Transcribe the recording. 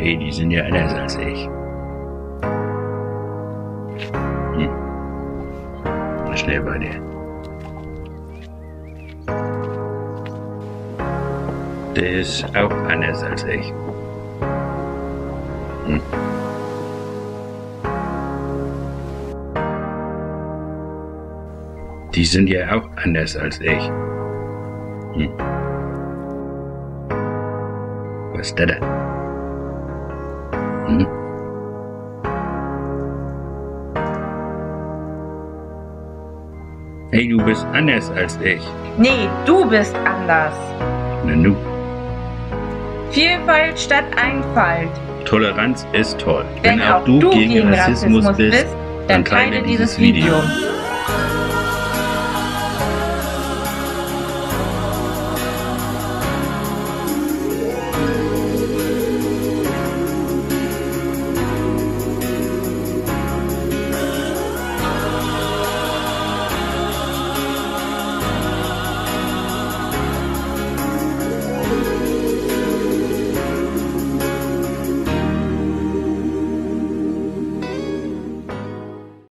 Ey, die sind ja anders als ich. Mal schnell bei dir. Der ist auch anders als ich. Die sind ja auch anders als ich. Was ist das denn? Hey, du bist anders als ich. Nee, du bist anders. Na nu. Vielfalt statt Einfalt. Toleranz ist toll. Wenn auch du gegen Rassismus bist, dann teile dieses Video.